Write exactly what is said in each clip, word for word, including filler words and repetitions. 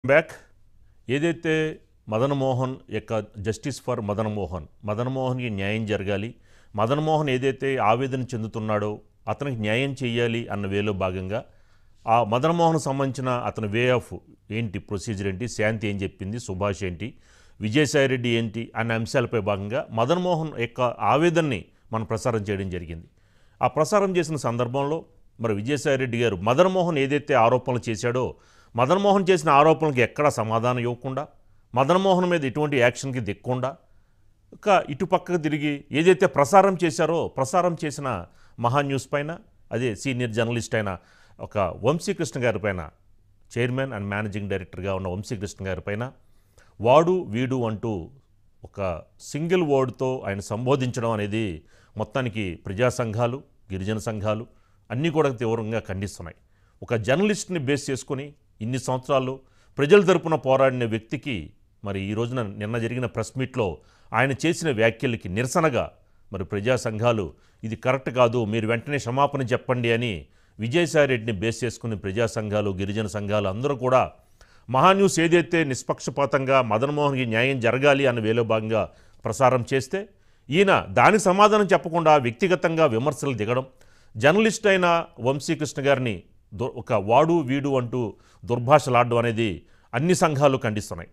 Back ఏదైతే మదన్ మోహన్ యొక్క justice for Madan Mohan Madan మోహన్కి న్యాయం జరగాలి, మదన్ మోహన్ ఏదైతే ఆవేదన చెందుతున్నాడో అతనికి న్యాయం చేయాలి అన్న వేలో భాగంగా ఆ మదన్ మోహన్ సంబంధించిన అతని వే ఆఫ్ ఏంటి, ప్రొసీజర్ ఏంటి, శాంతి ఏం చెప్పింది, సుభాష్ ఏంటి, విజయసాయిరెడ్డి ఏంటి అనే అంశాలపై భాగంగా మదన్ మోహన్ యొక్క ఆవేదనని మనం ప్రసారం చేయడం జరిగింది. ఆ ప్రసారం చేసిన సందర్భంలో మరి విజయసాయిరెడ్డి గారు మదన్ మోహన్ ఏదైతే ఆరోపణలు చేశాడో మదన్ మోహన్ చేసిన ఆరోపణలకు ఎక్కడా సమాధానం ఇవ్వకుండా, మదన్ మోహన్ మీద ఎటువంటి యాక్షన్కి దిక్కకుండా ఒక ఇటు పక్కకు తిరిగి ఏదైతే ప్రసారం చేశారో ప్రసారం చేసిన మహా న్యూస్ పైన, అదే సీనియర్ జర్నలిస్ట్ అయిన ఒక వంశీకృష్ణ గారి పైన, చైర్మన్ అండ్ మేనేజింగ్ డైరెక్టర్గా ఉన్న వంశీకృష్ణ గారి పైన వాడు వీడు అంటూ ఒక సింగిల్ వర్డ్తో ఆయన సంబోధించడం అనేది మొత్తానికి ప్రజా సంఘాలు, గిరిజన సంఘాలు అన్నీ కూడా తీవ్రంగా ఖండిస్తున్నాయి. ఒక జర్నలిస్ట్ని బేస్ చేసుకొని ఇన్ని సంవత్సరాలు ప్రజల తరపున పోరాడిన వ్యక్తికి మరి ఈ రోజున నిన్న జరిగిన ప్రెస్ మీట్లో ఆయన చేసిన వ్యాఖ్యలకి నిరసనగా మరి ప్రజా సంఘాలు ఇది కరెక్ట్ కాదు, మీరు వెంటనే క్షమాపణ చెప్పండి అని విజయసాయిరెడ్డిని బేస్ చేసుకుని ప్రజా సంఘాలు, గిరిజన సంఘాలు అందరూ కూడా మహాన్యూస్ ఏదైతే నిష్పక్షపాతంగా మదన్ మోహన్కి న్యాయం జరగాలి అన్న వేలో భాగంగా ప్రసారం చేస్తే ఈయన దానికి సమాధానం చెప్పకుండా వ్యక్తిగతంగా విమర్శలు దిగడం, జర్నలిస్ట్ అయిన వంశీకృష్ణ గారిని ఒక వాడు వీడు అంటూ దుర్భాషలాడడం అనేది అన్ని సంఘాలు ఖండిస్తున్నాయి.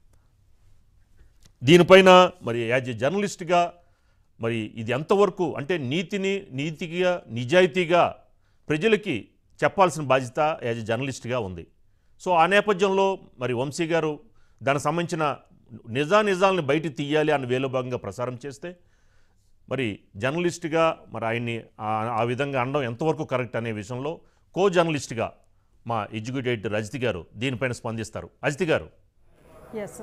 దీనిపైన మరి యాజ్ ఎ జర్నలిస్ట్గా మరి ఇది ఎంతవరకు అంటే నీతిని నీతిగా నిజాయితీగా ప్రజలకి చెప్పాల్సిన బాధ్యత యాజ్ ఎ జర్నలిస్ట్గా ఉంది. సో ఆ నేపథ్యంలో మరి వంశీ గారు దానికి సంబంధించిన నిజా నిజాలను బయట తీయాలి అన్న వేలో భాగంగా ప్రసారం చేస్తే మరి జర్నలిస్ట్గా మరి ఆయన్ని ఆ విధంగా అనడం ఎంతవరకు కరెక్ట్ అనే విషయంలో కో జర్నలిస్ట్గా మా ఎడ్యుకేటెడ్ ఎడిటర్ అజితి గారు దీనిపైన స్పందిస్తారు. అజితి గారు. ఎస్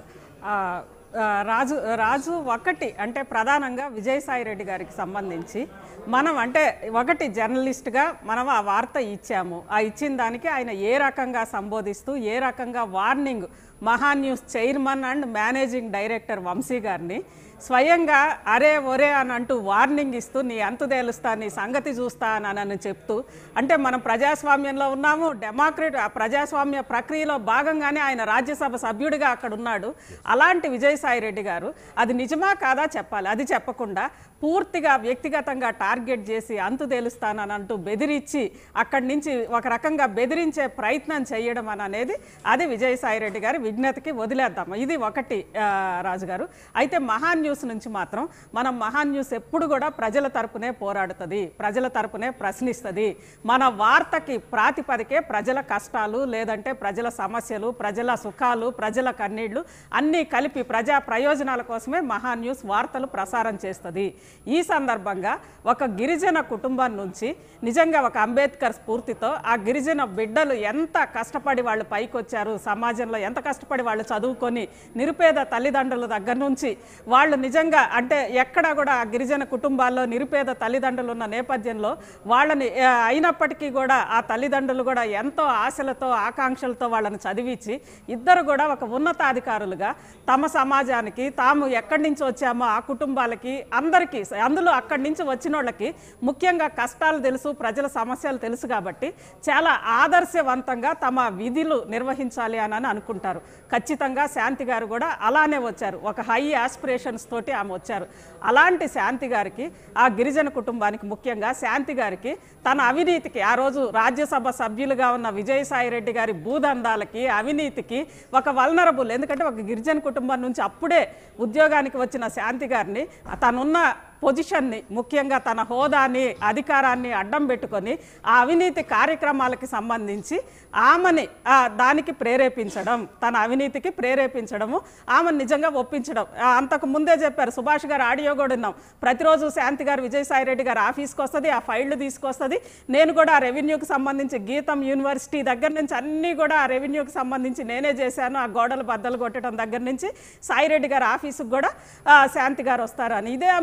రాజు రాజు ఒకటి అంటే ప్రధానంగా విజయసాయిరెడ్డి గారికి సంబంధించి మనం అంటే ఒకటి జర్నలిస్ట్గా మనం ఆ వార్త ఇచ్చాము, ఆ ఇచ్చిన దానికి ఆయన ఏ రకంగా సంబోధిస్తూ ఏ రకంగా warning Maha news chairman and managing director Vamsi గారిని స్వయంగా అరే ఒరే అని అంటూ వార్నింగ్ ఇస్తూ నీ అంతు తేలుస్తా, నీ సంగతి చూస్తా అని చెప్తూ, అంటే మనం ప్రజాస్వామ్యంలో ఉన్నాము, డెమోక్రట్ ప్రజాస్వామ్య ప్రక్రియలో భాగంగానే ఆయన రాజ్యసభ సభ్యుడిగా అక్కడ ఉన్నాడు. అలాంటి విజయసాయిరెడ్డి గారు అది నిజమా కాదా చెప్పాలి. అది చెప్పకుండా పూర్తిగా వ్యక్తిగతంగా టార్గెట్ చేసి అంతు తేలుస్తానని అంటూ బెదిరించి అక్కడి నుంచి ఒక రకంగా బెదిరించే ప్రయత్నం చేయడం అని అనేది అది విజయసాయిరెడ్డి గారి విజ్ఞతకి వదిలేద్దాము. ఇది ఒకటి రాజుగారు. అయితే మహా న్యూస్ నుంచి మాత్రం మనం మహా న్యూస్ ఎప్పుడు కూడా ప్రజల తరపునే పోరాడుతుంది, ప్రజల తరపునే ప్రశ్నిస్తుంది. మన వార్తకి ప్రాతిపదికే ప్రజల కష్టాలు, లేదంటే ప్రజల సమస్యలు, ప్రజల సుఖాలు, ప్రజల కన్నీళ్లు అన్నీ కలిపి ప్రజా ప్రయోజనాల కోసమే మహా న్యూస్ వార్తలు ప్రసారం చేస్తుంది. ఈ సందర్భంగా ఒక గిరిజన కుటుంబం నుంచి నిజంగా ఒక అంబేద్కర్ స్ఫూర్తితో ఆ గిరిజన బిడ్డలు ఎంత కష్టపడి వాళ్ళు పైకి వచ్చారు, సమాజంలో ఎంత కష్టపడి వాళ్ళు చదువుకొని నిరుపేద తల్లిదండ్రుల దగ్గర నుంచి వాళ్ళు నిజంగా అంటే ఎక్కడ కూడా ఆ గిరిజన కుటుంబాల్లో నిరుపేద తల్లిదండ్రులు ఉన్న నేపథ్యంలో వాళ్ళని అయినప్పటికీ కూడా ఆ తల్లిదండ్రులు కూడా ఎంతో ఆశలతో ఆకాంక్షలతో వాళ్ళని చదివించి ఇద్దరు కూడా ఒక ఉన్నతాధికారులుగా తమ సమాజానికి తాము ఎక్కడి నుంచి వచ్చామో ఆ కుటుంబాలకి అందరికీ, అందులో అక్కడి నుంచి వచ్చిన వాళ్ళకి ముఖ్యంగా కష్టాలు తెలుసు, ప్రజల సమస్యలు తెలుసు కాబట్టి చాలా ఆదర్శవంతంగా తమ విధులు నిర్వహించాలి అని అనుకుంటారు. ఖచ్చితంగా శాంతి గారు కూడా అలానే వచ్చారు, ఒక హై ఆస్పిరేషన్స్ తోటి ఆమె వచ్చారు. అలాంటి శాంతి గారికి ఆ గిరిజన కుటుంబానికి ముఖ్యంగా శాంతి గారికి తన అవినీతికి ఆ రోజు రాజ్యసభ సభ్యులుగా ఉన్న విజయసాయిరెడ్డి గారి భూదందాలకి అవినీతికి ఒక వల్నరబుల్, ఎందుకంటే ఒక గిరిజన కుటుంబం నుంచి అప్పుడే ఉద్యోగానికి వచ్చిన శాంతి గారిని తనున్న పొజిషన్ని ముఖ్యంగా తన హోదాని అధికారాన్ని అడ్డం పెట్టుకొని ఆ అవినీతి కార్యక్రమాలకి సంబంధించి ఆమెని దానికి ప్రేరేపించడం, తన అవినీతికి ప్రేరేపించడము, ఆమెను నిజంగా ఒప్పించడం. అంతకు ముందే చెప్పారు, సుభాష్ గారు ఆడియో కూడా విన్నాం, ప్రతిరోజు శాంతి గారు విజయసాయిరెడ్డి గారు ఆఫీస్కి వస్తుంది, ఆ ఫైళ్లు తీసుకొస్తుంది, నేను కూడా ఆ రెవెన్యూకి సంబంధించి గీతం యూనివర్సిటీ దగ్గర నుంచి అన్నీ కూడా ఆ రెవెన్యూకి సంబంధించి నేనే చేశాను, ఆ గోడలు బద్దలు కొట్టడం దగ్గర నుంచి సాయిరెడ్డి గారు ఆఫీసుకు కూడా శాంతి గారు వస్తారని. ఇదే అంశం శాంతి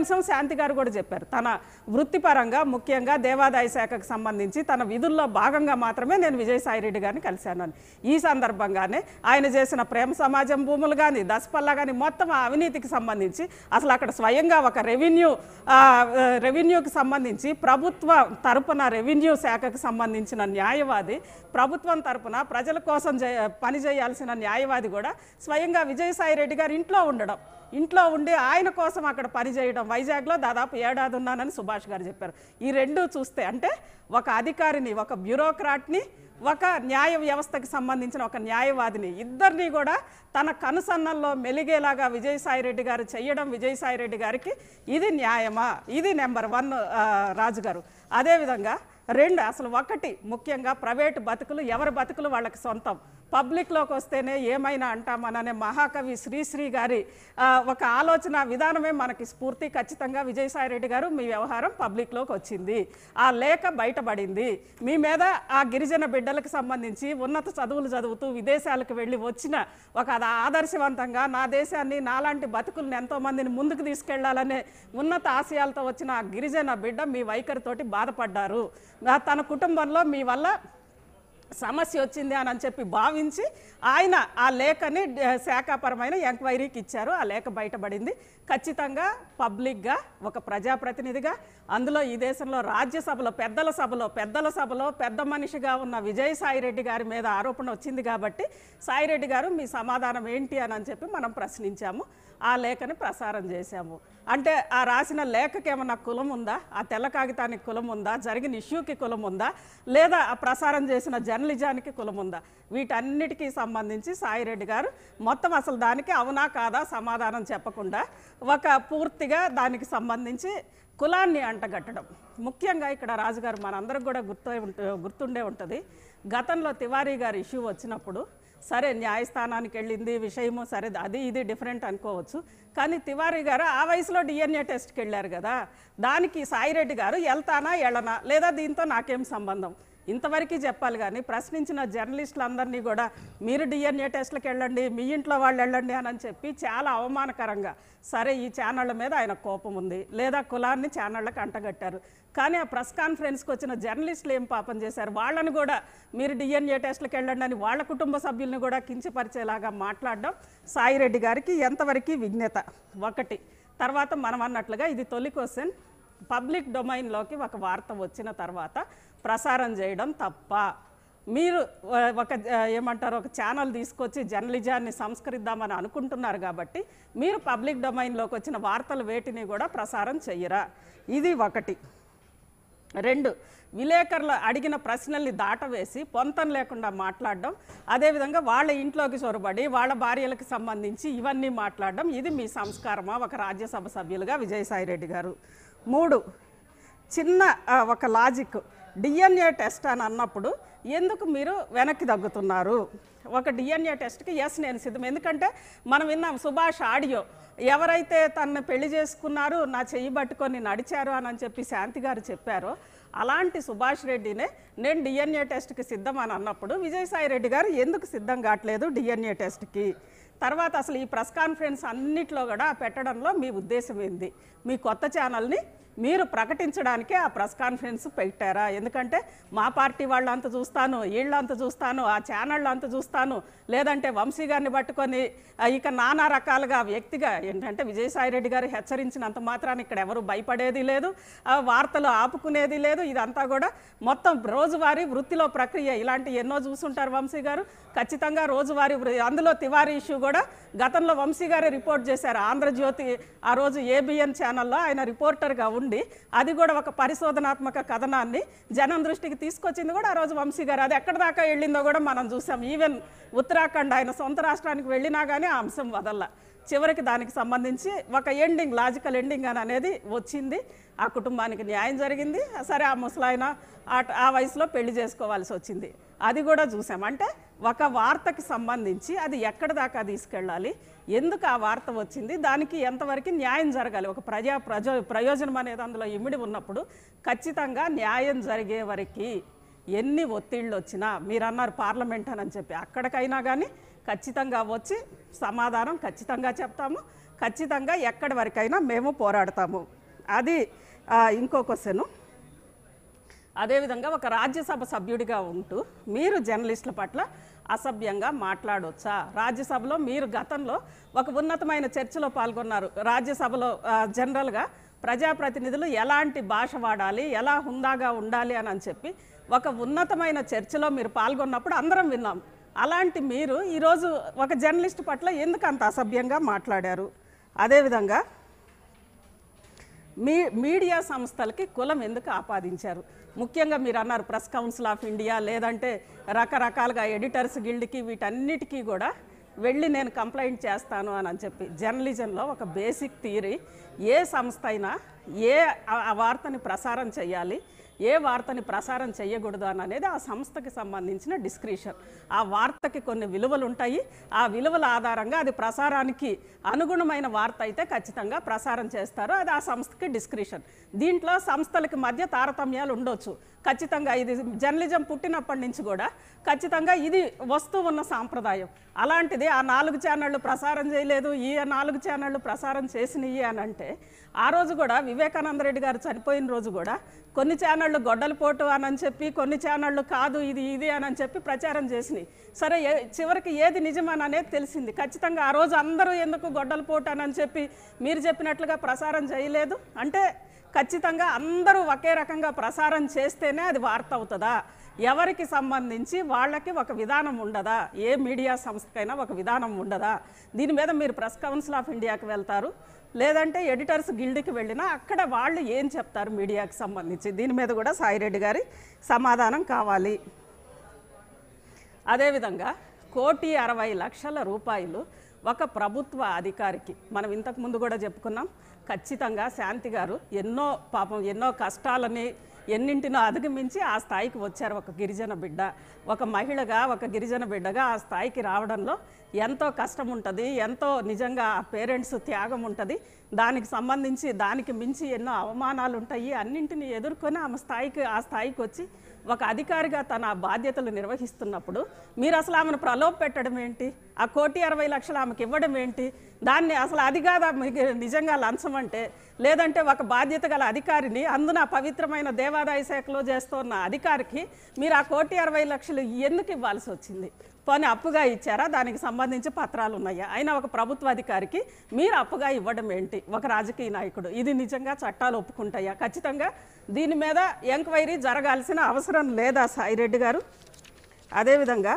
శాంతి గారు కూడా చెప్పారు, తన వృత్తిపరంగా ముఖ్యంగా దేవాదాయ శాఖకు సంబంధించి తన విధుల్లో భాగంగా మాత్రమే నేను విజయసాయిరెడ్డి గారిని కలిశానని. ఈ సందర్భంగానే ఆయన చేసిన ప్రేమ సమాజం భూములు కానీ దసపల్లా కానీ మొత్తం ఆ అవినీతికి సంబంధించి అసలు అక్కడ స్వయంగా ఒక రెవెన్యూ రెవెన్యూకి సంబంధించి ప్రభుత్వ తరపున రెవెన్యూ శాఖకు సంబంధించిన న్యాయవాది, ప్రభుత్వం తరపున ప్రజల కోసం పని చేయాల్సిన న్యాయవాది కూడా స్వయంగా విజయసాయిరెడ్డి గారు ఇంట్లో ఉండడం, ఇంట్లో ఉండి ఆయన కోసం అక్కడ పనిచేయడం, వైజాగ్లో దాదాపు ఏడాది ఉన్నానని సుభాష్ గారు చెప్పారు. ఈ రెండు చూస్తే అంటే ఒక అధికారిని, ఒక బ్యూరోక్రాట్ని, ఒక న్యాయ వ్యవస్థకి సంబంధించిన ఒక న్యాయవాదిని, ఇద్దరిని కూడా తన కనుసన్నల్లో మెలిగేలాగా విజయసాయిరెడ్డి గారు చేయడం విజయసాయిరెడ్డి గారికి ఇది న్యాయమా? ఇది నెంబర్ వన్ రాజుగారు. అదేవిధంగా రెండు, అసలు ఒకటి ముఖ్యంగా ప్రైవేటు బతుకులు ఎవరి బతుకులు వాళ్ళకి సొంతం, పబ్లిక్లోకి వస్తేనే ఏమైనా అంటామననే మహాకవి శ్రీశ్రీ గారి ఒక ఆలోచన విధానమే మనకి స్ఫూర్తి. ఖచ్చితంగా విజయసాయిరెడ్డి గారు మీ వ్యవహారం పబ్లిక్లోకి వచ్చింది, ఆ లేఖ బయటపడింది, మీ మీద ఆ గిరిజన బిడ్డలకు సంబంధించి ఉన్నత చదువులు చదువుతూ విదేశాలకు వెళ్ళి వచ్చిన ఒక ఆదర్శవంతంగా నా దేశాన్ని నాలాంటి బతుకులను ఎంతోమందిని ముందుకు తీసుకెళ్లాలనే ఉన్నత ఆశయాలతో వచ్చిన ఆ గిరిజన బిడ్డ మీ వైఖరితోటి బాధపడ్డారు, తన కుటుంబంలో మీ వల్ల సమస్య వచ్చింది అని చెప్పి భావించి ఆయన ఆ లేఖని శాఖాపరమైన ఎంక్వైరీకి ఇచ్చారు. ఆ లేఖ బయటపడింది. ఖచ్చితంగా పబ్లిక్గా ఒక ప్రజాప్రతినిధిగా, అందులో ఈ దేశంలో రాజ్యసభలో పెద్దల సభలో పెద్దల సభలో పెద్ద మనిషిగా ఉన్న విజయసాయిరెడ్డి గారి మీద ఆరోపణ వచ్చింది కాబట్టి సాయిరెడ్డి గారు మీ సమాధానం ఏంటి అని చెప్పి మనం ప్రశ్నించాము. ఆ లేఖని ప్రసారం చేశాము. అంటే ఆ రాసిన లేఖకి ఏమన్నా కులం ఉందా? ఆ తెల్ల కాగితానికి కులం ఉందా? జరిగిన ఇష్యూకి కులం ఉందా? లేదా ఆ ప్రసారం చేసిన జర్నలిజానికి కులం ఉందా? వీటన్నిటికీ సంబంధించి సాయిరెడ్డి గారు మొత్తం అసలు దానికి అవునా కాదా సమాధానం చెప్పకుండా ఒక పూర్తిగా దానికి సంబంధించి కులాన్ని అంటగట్టడం. ముఖ్యంగా ఇక్కడ రాజుగారు మనందరికి కూడా గుర్తు గుర్తుండే ఉంటుంది, గతంలో తివారీ గారి ఇష్యూ వచ్చినప్పుడు సరే న్యాయస్థానానికి వెళ్ళింది విషయము, సరే అది ఇది డిఫరెంట్ అనుకోవచ్చు, కానీ తివారీ గారు ఆ వయసులో డిఎన్ఏ టెస్ట్కి వెళ్ళారు కదా, దానికి సాయిరెడ్డి గారు వెళ్తానా వెళ్ళనా లేదా దీంతో నాకేం సంబంధం ఇంతవరకు చెప్పాలి. కానీ ప్రశ్నించిన జర్నలిస్టులందరినీ కూడా మీరు డిఎన్ఏ టెస్ట్లకు వెళ్ళండి, మీ ఇంట్లో వాళ్ళు వెళ్ళండి అని చెప్పి చాలా అవమానకరంగా, సరే ఈ ఛానళ్ళ మీద ఆయన కోపం ఉంది లేదా కులాన్ని ఛానళ్ళకి అంటగట్టారు, కానీ ఆ ప్రెస్ కాన్ఫరెన్స్కి వచ్చిన జర్నలిస్టులు ఏం పాపం చేశారు? వాళ్ళని కూడా మీరు డిఎన్ఏ టెస్ట్లకు వెళ్ళండి అని వాళ్ళ కుటుంబ సభ్యుల్ని కూడా కించపరిచేలాగా మాట్లాడడం సాయిరెడ్డి గారికి ఎంతవరకు విఘ్నత ఒకటి. తర్వాత మనం అన్నట్లుగా ఇది తొలి క్వశ్చన్, పబ్లిక్ డొమైన్లోకి ఒక వార్త వచ్చిన తర్వాత ప్రసారం చేయడం తప్ప? మీరు ఒక ఏమంటారు ఒక ఛానల్ తీసుకొచ్చి జర్నలిజాన్ని సంస్కరిద్దామని అనుకుంటున్నారు కాబట్టి మీరు పబ్లిక్ డొమైన్లోకి వచ్చిన వార్తలు వేటిని కూడా ప్రసారం చెయ్యరా? ఇది ఒకటి. రెండు, విలేకరులు అడిగిన ప్రశ్నల్ని దాటవేసి పొంతం లేకుండా మాట్లాడడం, అదేవిధంగా వాళ్ళ ఇంట్లోకి చొరబడి వాళ్ళ భార్యలకు సంబంధించి ఇవన్నీ మాట్లాడడం, ఇది మీ సంస్కారమా ఒక రాజ్యసభ సభ్యులుగా విజయసాయిరెడ్డి గారు? మూడు, చిన్న ఒక లాజిక్, డిఎన్ఏ టెస్ట్ అని అన్నప్పుడు ఎందుకు మీరు వెనక్కి తగ్గుతున్నారు? ఒక డిఎన్ఏ టెస్ట్కి ఎస్ నేను సిద్ధం, ఎందుకంటే మనం విన్నాం సుభాష్ ఆడియో, ఎవరైతే తనను పెళ్లి చేసుకున్నారు నా చెయ్యి పట్టుకొని నడిచారు అని చెప్పి శాంతి గారు చెప్పారో అలాంటి సుభాష్ రెడ్డినే నేను డిఎన్ఏ టెస్ట్కి సిద్ధం అని అన్నప్పుడు విజయసాయిరెడ్డి గారు ఎందుకు సిద్ధం కావట్లేదు డిఎన్ఏ టెస్ట్కి? తర్వాత అసలు ఈ ప్రెస్ కాన్ఫరెన్స్ అన్నిట్లో కూడా పెట్టడంలో మీ ఉద్దేశం ఏంది? మీ కొత్త ఛానల్ని మీరు ప్రకటించడానికే ఆ ప్రెస్ కాన్ఫరెన్స్ పెట్టారా? ఎందుకంటే మా పార్టీ వాళ్ళు అంత చూస్తాను, వీళ్ళు అంత చూస్తాను, ఆ ఛానళ్ళు అంత చూస్తాను, లేదంటే వంశీ గారిని పట్టుకొని ఇక నానా రకాలుగా వ్యక్తిగా ఏంటంటే విజయసాయిరెడ్డి గారు హెచ్చరించినంత మాత్రాన్ని ఇక్కడ ఎవరు భయపడేది లేదు, వార్తలు ఆపుకునేది లేదు. ఇదంతా కూడా మొత్తం రోజువారీ వృత్తిలో ప్రక్రియ. ఇలాంటి ఎన్నో చూసుంటారు వంశీ గారు, ఖచ్చితంగా రోజువారీ. అందులో తివారీ ఇష్యూ కూడా గతంలో వంశీ గారే రిపోర్ట్ చేశారు. ఆంధ్రజ్యోతి ఆ రోజు ఏబిఎన్ ఛానల్లో ఆయన రిపోర్టర్గా ఉండి అది కూడా ఒక పరిశోధనాత్మక కథనాన్ని జనం దృష్టికి తీసుకొచ్చింది కూడా ఆ రోజు వంశీ గారు. అది ఎక్కడి దాకా వెళ్ళిందో కూడా మనం చూసాం. ఈవెన్ ఉత్తరాఖండ్ ఆయన సొంత రాష్ట్రానికి వెళ్ళినా కానీ ఆ అంశం వదల్లా. చివరికి దానికి సంబంధించి ఒక ఎండింగ్, లాజికల్ ఎండింగ్ అని అనేది వచ్చింది. ఆ కుటుంబానికి న్యాయం జరిగింది. సరే ఆ ముసలాయన ఆ వయసులో పెళ్లి చేసుకోవాల్సి వచ్చింది, అది కూడా చూసాం. అంటే ఒక వార్తకి సంబంధించి అది ఎక్కడి దాకా తీసుకెళ్ళాలి, ఎందుకు ఆ వార్త వచ్చింది, దానికి ఎంతవరకు న్యాయం జరగాలి, ఒక ప్రజా ప్రజో ప్రయోజనం అనేది అందులో ఇమిడి ఉన్నప్పుడు ఖచ్చితంగా న్యాయం జరిగే వరకు ఎన్ని ఒత్తిళ్ళు వచ్చినా, మీరు అన్నారు పార్లమెంట్ అని చెప్పి, అక్కడికైనా కానీ ఖచ్చితంగా వచ్చి సమాధానం ఖచ్చితంగా చెప్తాము, ఖచ్చితంగా ఎక్కడి వరకైనా మేము పోరాడతాము. అది ఆ, ఇంకో క్వశ్చను. అదేవిధంగా ఒక రాజ్యసభ సభ్యుడిగా ఉంటూ మీరు జర్నలిస్టుల పట్ల అసభ్యంగా మాట్లాడవచ్చా? రాజ్యసభలో మీరు గతంలో ఒక ఉన్నతమైన చర్చలో పాల్గొన్నారు. రాజ్యసభలో ఆ, జనరల్గా ప్రజాప్రతినిధులు ఎలాంటి భాష వాడాలి, ఎలా హుందాగా ఉండాలి అని అని చెప్పి ఒక ఉన్నతమైన చర్చలో మీరు పాల్గొన్నప్పుడు అందరం విన్నాం. అలాంటి మీరు ఈరోజు ఒక జర్నలిస్ట్ పట్ల ఎందుకు అంత అసభ్యంగా మాట్లాడారు? అదేవిధంగా మీ మీడియా సంస్థలకి కులం ఎందుకు ఆపాదించారు? ముఖ్యంగా మీరు అన్నారు ప్రెస్ కౌన్సిల్ ఆఫ్ ఇండియా, లేదంటే రకరకాలుగా ఎడిటర్స్ గిల్డ్కి వీటన్నిటికీ కూడా వెళ్ళి నేను కంప్లైంట్ చేస్తాను అని అని చెప్పి. జర్నలిజంలో ఒక బేసిక్ థియరీ, ఏ సంస్థ అయినా ఏ ఆ- ఆ వార్తని ప్రసారం చేయాలి, ఏ వార్తని ప్రసారం చేయకూడదు అని అనేది ఆ సంస్థకి సంబంధించిన డిస్క్రిప్షన్. ఆ వార్తకి కొన్ని విలువలు ఉంటాయి. ఆ విలువల ఆధారంగా అది ప్రసారానికి అనుగుణమైన వార్త అయితే ఖచ్చితంగా ప్రసారం చేస్తారు. అది ఆ సంస్థకి డిస్క్రిప్షన్. దీంట్లో సంస్థలకి మధ్య తారతమ్యాలు ఉండొచ్చు. ఖచ్చితంగా ఇది జర్నలిజం పుట్టినప్పటి నుంచి కూడా ఖచ్చితంగా ఇది వస్తూ ఉన్న సాంప్రదాయం. అలాంటిది ఆ నాలుగు ఛానళ్ళు ప్రసారం చేయలేదు, ఈ నాలుగు ఛానళ్ళు ప్రసారం చేసినవి అని అంటే, ఆ రోజు కూడా వివేకానంద రెడ్డి గారు చనిపోయిన రోజు కూడా కొన్ని ఛానళ్ళు గొడ్డలిపోటు అని అని చెప్పి, కొన్ని ఛానళ్ళు కాదు ఇది ఇది అని అని చెప్పి ప్రచారం చేసినాయి. సరే, ఏ చివరికి ఏది నిజమని అనేది తెలిసింది. ఖచ్చితంగా ఆ రోజు అందరూ ఎందుకు గొడ్డలిపోటు అని అని చెప్పి మీరు చెప్పినట్లుగా ప్రసారం చేయలేదు అంటే, ఖచ్చితంగా అందరూ ఒకే రకంగా ప్రసారం చేస్తేనే అది వార్త అవుతుందా? ఎవరికి సంబంధించి వాళ్ళకి ఒక విధానం ఉండదా? ఏ మీడియా సంస్థకైనా ఒక విధానం ఉండదా? దీని మీద మీరు ప్రెస్ కౌన్సిల్ ఆఫ్ ఇండియాకి వెళ్తారు, లేదంటే ఎడిటర్స్ గిల్డ్కి వెళ్ళినా అక్కడ వాళ్ళు ఏం చెప్తారు మీడియాకి సంబంధించి? దీని మీద కూడా సాయిరెడ్డి గారి సమాధానం కావాలి. అదేవిధంగా కోటి అరవై లక్షల రూపాయలు ఒక ప్రభుత్వ అధికారికి, మనం ఇంతకు ముందు కూడా చెప్పుకున్నాం, ఖచ్చితంగా శాంతి గారు ఎన్నో పాపం ఎన్నో కష్టాలని ఎన్నింటినో అధిగమించి ఆ స్థాయికి వచ్చారు. ఒక గిరిజన బిడ్డ, ఒక మహిళగా, ఒక గిరిజన బిడ్డగా ఆ స్థాయికి రావడంలో ఎంతో కష్టం ఉంటుంది, ఎంతో నిజంగా ఆ పేరెంట్స్ త్యాగం ఉంటుంది. దానికి సంబంధించి దానికి మించి ఎన్నో అవమానాలు ఉంటాయి. అన్నింటినీ ఎదుర్కొని ఆమె స్థాయికి ఆ స్థాయికి వచ్చి ఒక అధికారిగా తన బాధ్యతలు నిర్వహిస్తున్నప్పుడు మీరు అసలు ఆమెను ప్రలోభ పెట్టడం ఏంటి? ఆ కోటి అరవై లక్షలు ఆమెకి ఇవ్వడం ఏంటి? దాన్ని అసలు అది కాదా మీకు నిజంగా లంచం అంటే? లేదంటే ఒక బాధ్యత గల అధికారిని, అందున పవిత్రమైన దేవాదాయ శాఖలో చేస్తున్న అధికారికి మీరు ఆ కోటి అరవై లక్షలు ఎందుకు ఇవ్వాల్సి వచ్చింది? పోనీ అప్పుగా ఇచ్చారా? దానికి సంబంధించి పత్రాలు ఉన్నాయా? అయినా ఒక ప్రభుత్వ అధికారికి మీరు అప్పుగా ఇవ్వడం ఏంటి? ఒక రాజకీయ నాయకుడు, ఇది నిజంగా చట్టాలు ఒప్పుకుంటాయా? ఖచ్చితంగా దీని మీద ఎంక్వైరీ జరగాల్సిన అవసరం లేదా సాయిరెడ్డి గారు? అదేవిధంగా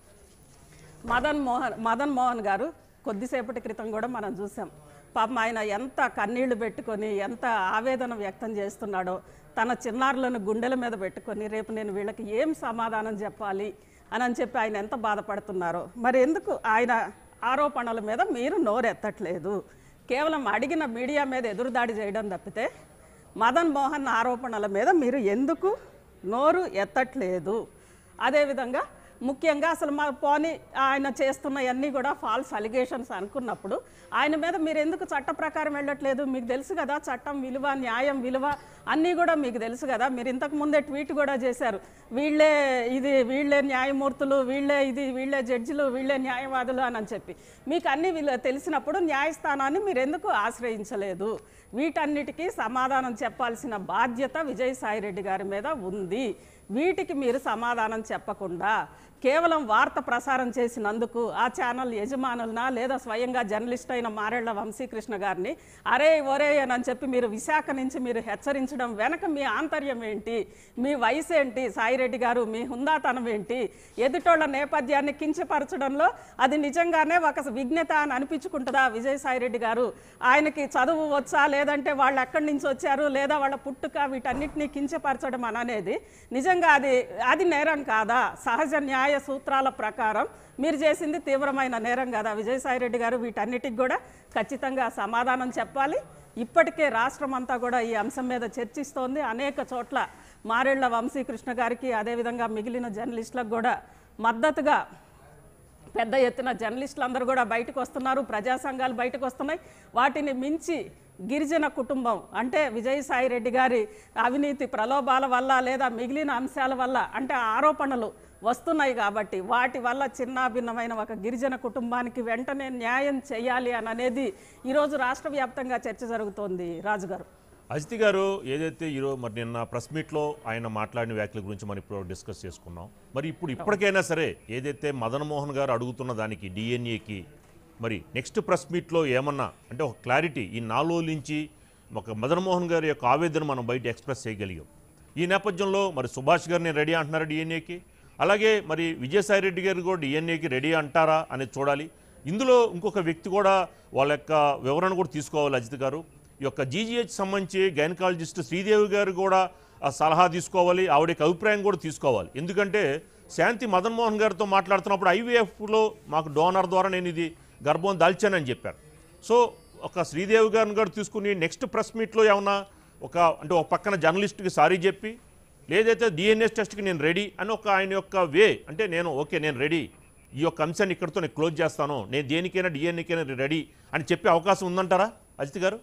మదన్ మోహన్ మదన్ మోహన్ గారు కొద్దిసేపటి క్రితం కూడా మనం చూసాం. పాపం ఆయన ఎంత కన్నీళ్లు పెట్టుకొని ఎంత ఆవేదన వ్యక్తం చేస్తున్నాడో, తన చిన్నారులను గుండెల మీద పెట్టుకొని రేపు నేను వీళ్ళకి ఏం సమాధానం చెప్పాలి అని అని చెప్పి ఆయన ఎంత బాధపడుతున్నారో. మరి ఎందుకు ఆయన ఆరోపణల మీద మీరు నోరెత్తట్లేదు? కేవలం అడిగిన మీడియా మీద ఎదురుదాడి చేయడం తప్పితే మదన్ మోహన్ ఆరోపణల మీద మీరు ఎందుకు నోరు ఎత్తట్లేదు? అదేవిధంగా ముఖ్యంగా అసలు మా పోనీ ఆయన చేస్తున్నవన్నీ కూడా ఫాల్స్ అలిగేషన్స్ అనుకున్నప్పుడు ఆయన మీద మీరు ఎందుకు చట్ట ప్రకారం వెళ్ళట్లేదు? మీకు తెలుసు కదా చట్టం విలువ, న్యాయం విలువ అన్నీ కూడా మీకు తెలుసు కదా. మీరు ఇంతకు ముందే ట్వీట్ కూడా చేశారు, వీళ్ళే ఇది వీళ్ళే న్యాయమూర్తులు, వీళ్ళే ఇది వీళ్ళే జడ్జిలు, వీళ్ళే న్యాయవాదులు అని చెప్పి. మీకు అన్నీ వీళ్ళు తెలిసినప్పుడు న్యాయస్థానాన్ని మీరు ఎందుకు ఆశ్రయించలేదు? వీటన్నిటికీ సమాధానం చెప్పాల్సిన బాధ్యత విజయసాయిరెడ్డి గారి మీద ఉంది. వీటికి మీరు సమాధానం చెప్పకుండా కేవలం వార్త ప్రసారం చేసినందుకు ఆ ఛానల్ యజమానులనా లేదా స్వయంగా జర్నలిస్ట్ అయిన మారెళ్ల వంశీకృష్ణ గారిని అరే ఒరే అని చెప్పి మీరు విశాఖ నుంచి మీరు హెచ్చరించడం వెనక మీ ఆంతర్యం ఏంటి? మీ వయసు ఏంటి? సాయిరెడ్డి గారు మీ హుందాతనం ఏంటి? ఎదుటోళ్ల నేపథ్యాన్ని కించపరచడంలో అది నిజంగానే ఒక విఘ్నత అని అనిపించుకుంటుందా విజయసాయిరెడ్డి గారు? ఆయనకి చదువు వచ్చా, లేదంటే వాళ్ళు ఎక్కడి నుంచి వచ్చారు, లేదా వాళ్ళ పుట్టుక, వీటన్నిటినీ కించపరచడం అనేది నిజంగా అది అది నేరం కాదా? సహజ న్యాయ సూత్రాల ప్రకారం మీరు చేసింది తీవ్రమైన నేరం కదా విజయసాయిరెడ్డి గారు? వీటన్నిటికి కూడా ఖచ్చితంగా సమాధానం చెప్పాలి. ఇప్పటికే రాష్ట్రం అంతా కూడా ఈ అంశం మీద చర్చిస్తోంది. అనేక చోట్ల మారెళ్ల వంశీకృష్ణ గారికి, అదేవిధంగా మిగిలిన జర్నలిస్టులకు కూడా మద్దతుగా పెద్ద ఎత్తున జర్నలిస్టులు అందరూ కూడా బయటకు వస్తున్నారు, ప్రజా సంఘాలు బయటకు వస్తున్నాయి. వాటిని మించి గిరిజన కుటుంబం అంటే విజయసాయిరెడ్డి గారి అవినీతి ప్రలోభాల వల్ల లేదా మిగిలిన అంశాల వల్ల అంటే ఆరోపణలు వస్తున్నాయి కాబట్టి వాటి వల్ల చిన్నాభిన్నమైన ఒక గిరిజన కుటుంబానికి వెంటనే న్యాయం చేయాలి అని అనేది ఈరోజు రాష్ట్ర వ్యాప్తంగా చర్చ జరుగుతోంది. రాజుగారు, అజిత్ గారు ఏదైతే ఈరోజు మరి నిన్న ప్రెస్ మీట్లో ఆయన మాట్లాడిన వ్యాఖ్యల గురించి మనం ఇప్పుడు డిస్కస్ చేసుకున్నాం. మరి ఇప్పుడు ఇప్పటికైనా సరే ఏదైతే మదన్ మోహన్ గారు అడుగుతున్న దానికి డిఎన్ఏకి మరి నెక్స్ట్ ప్రెస్ మీట్లో ఏమన్నా అంటే ఒక క్లారిటీ ఈ నాలుగు నుంచి ఒక మదన్ మోహన్ గారి యొక్క ఆవేదన మనం బయట ఎక్స్ప్రెస్ చేయగలిగాం. ఈ నేపథ్యంలో మరి సుభాష్ గారిని రెడీ అంటున్నారు డిఎన్ఏకి, అలాగే మరి విజయసాయి రెడ్డి గారు కూడా డిఎన్ఏకి రెడీ అంటారా అనేది చూడాలి. ఇందులో ఇంకొక వ్యక్తి కూడా వాళ్ళ యొక్క వివరణ కూడా తీసుకోవాలి అజిత్ గారు. ఈ యొక్క జీజీహెచ్ సంబంధించి గైనకాలజిస్ట్ శ్రీదేవి గారు కూడా సలహా తీసుకోవాలి, ఆవిడకి అభిప్రాయం కూడా తీసుకోవాలి. ఎందుకంటే శాంతి మదన్ మోహన్ గారితో మాట్లాడుతున్నప్పుడు ఐవీఎఫ్లో మాకు డోనర్ ద్వారా నేను ఇది గర్భం దాల్చానని చెప్పారు. సో ఒక శ్రీదేవి గారిని గారు తీసుకుని నెక్స్ట్ ప్రెస్ మీట్లో ఏమన్నా ఒక అంటే ఒక పక్కన జర్నలిస్ట్కి సారీ చెప్పి లేదైతే డిఎన్ఎస్ టెస్ట్కి నేను రెడీ అని ఒక ఆయన యొక్క వే అంటే నేను ఓకే నేను రెడీ, ఈ యొక్క అంశాన్ని ఇక్కడితో నేను క్లోజ్ చేస్తాను, నేను దేనికైనా డిఎన్ఏకైనా రెడీ అని చెప్పే అవకాశం ఉందంటారా అజిత్ గారు?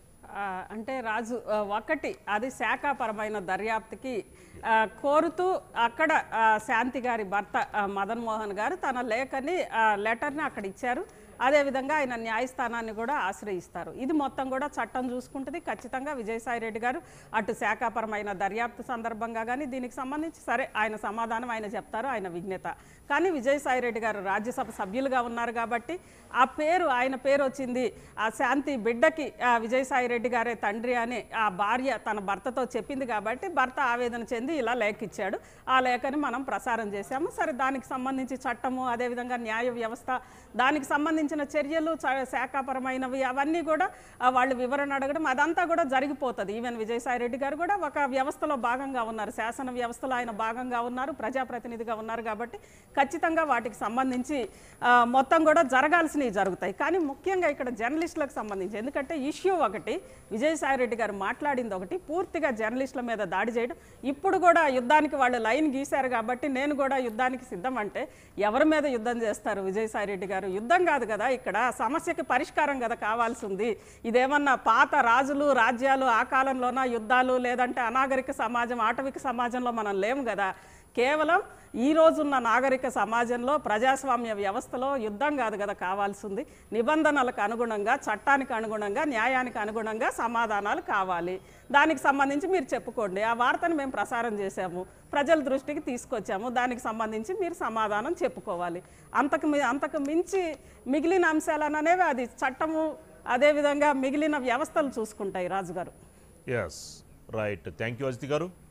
అంటే రాజు ఒకటి అది శాఖాపరమైన దర్యాప్తుకి కోరుతూ అక్కడ శాంతి గారి భర్త మదన్ మోహన్ గారు తన లేఖని లెటర్ని అక్కడ ఇచ్చారు. అదేవిధంగా ఆయన న్యాయస్థానాన్ని కూడా ఆశ్రయిస్తారు. ఇది మొత్తం కూడా చట్టం చూసుకుంటుంది. ఖచ్చితంగా విజయసాయి రెడ్డి గారు అటు శాఖాపరమైన దర్యాప్తు సందర్భంగా కానీ దీనికి సంబంధించి సరే ఆయన సమాధానం ఆయన చెప్తారు, ఆయన విజ్ఞత. కానీ విజయసాయి రెడ్డి గారు రాజ్యసభ సభ్యులుగా ఉన్నారు కాబట్టి ఆ పేరు ఆయన పేరు వచ్చింది. ఆ శాంతి బిడ్డకి విజయసాయి రెడ్డి గారే తండ్రి అని ఆ భార్య తన భర్తతో చెప్పింది కాబట్టి భర్త ఆవేదన చెంది ఇలా లేఖ ఇచ్చాడు. ఆ లేఖని మనం ప్రసారం చేశాము. సరే దానికి సంబంధించి చట్టము అదేవిధంగా న్యాయ వ్యవస్థ దానికి సంబంధించిన చర్యలు శాఖాపరమైనవి అవన్నీ కూడా వాళ్ళు వివరణ అడగడం అదంతా కూడా జరిగిపోతుంది. ఈవెన్ విజయసాయి రెడ్డి గారు కూడా ఒక వ్యవస్థలో భాగంగా ఉన్నారు, శాసన వ్యవస్థలో ఆయన భాగంగా ఉన్నారు, ప్రజాప్రతినిధిగా ఉన్నారు కాబట్టి ఖచ్చితంగా వాటికి సంబంధించి మొత్తం కూడా జరగాల్సినవి జరుగుతాయి. కానీ ముఖ్యంగా ఇక్కడ జర్నలిస్టులకు సంబంధించి ఎందుకంటే ఇష్యూ ఒకటి, విజయసాయి రెడ్డి గారు మాట్లాడింది ఒకటి, పూర్తిగా జర్నలిస్టుల మీద దాడి చేయడం. ఇప్పుడు కూడా యుద్ధానికి వాళ్ళు లైన్ గీశారు కాబట్టి నేను కూడా యుద్ధానికి సిద్ధం అంటే ఎవరి మీద యుద్ధం చేస్తారు విజయసాయి రెడ్డి గారు? యుద్ధం కాదు కదా, ఇక్కడ సమస్యకి పరిష్కారం కదా కావాల్సింది. ఇదేమన్నా పాత రాజులు రాజ్యాలు ఆ కాలంలోన యుద్ధాలు లేదంటే అనాగరిక సమాజం ఆటవిక సమాజంలో మనం లేము కదా. కేవలం ఈ రోజున్న నాగరిక సమాజంలో ప్రజాస్వామ్య వ్యవస్థలో యుద్ధం కాదు కదా కావాల్సింది. నిబంధనలకు అనుగుణంగా చట్టానికి అనుగుణంగా న్యాయానికి అనుగుణంగా సమాధానాలు కావాలి. దానికి సంబంధించి మీరు చెప్పుకోండి. ఆ వార్తను మేము ప్రసారం చేశాము, ప్రజల దృష్టికి తీసుకొచ్చాము, దానికి సంబంధించి మీరు సమాధానం చెప్పుకోవాలి. అంతకు అంతకు మించి మిగిలిన అంశాలను అనేవి అది చట్టము అదేవిధంగా మిగిలిన వ్యవస్థలు చూసుకుంటాయి రాజుగారు. Yes right, thank you Ajit గారు.